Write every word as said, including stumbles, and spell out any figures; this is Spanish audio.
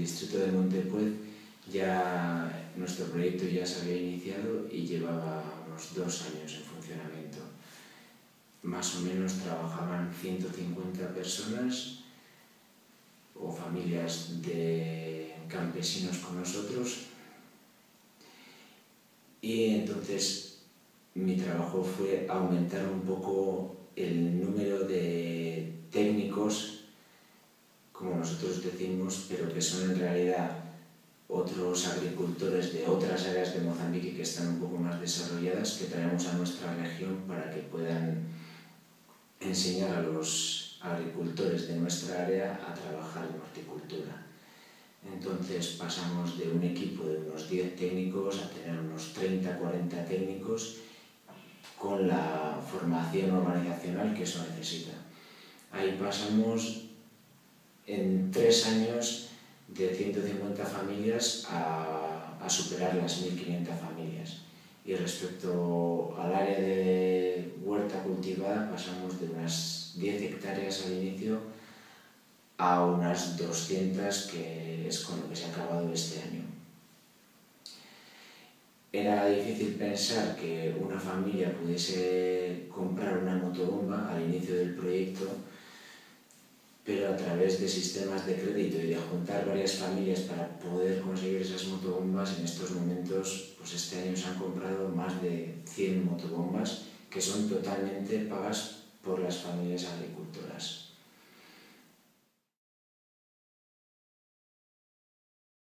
distrito de Montepuez ya nuestro proyecto ya se había iniciado y llevaba unos dos años en funcionamiento. Más o menos trabajaban ciento cincuenta personas o familias de campesinos con nosotros, y entonces mi trabajo fue aumentar un poco el número de técnicos, como nosotros decimos, pero que son en realidad otros agricultores de otras áreas de Mozambique que están un poco más desarrolladas, que traemos a nuestra región para que puedan enseñar a los agricultores de nuestra área a trabajar en horticultura. Entonces pasamos de un equipo de unos diez técnicos a tener unos treinta a cuarenta técnicos con la formación organizacional que eso necesita. Ahí pasamos en tres años de ciento cincuenta familias a, a superar las mil quinientas familias. Y respecto al área de huerta cultivada pasamos de unas diez hectáreas al inicio a unas doscientas, que es con lo que se ha acabado este año. Era difícil pensar que una familia pudiese comprar una motobomba al inicio del proyecto, pero a través de sistemas de crédito y de juntar varias familias para poder conseguir esas motobombas, en estos momentos, pues este año se han comprado más de cien motobombas que son totalmente pagas por las familias agricultoras.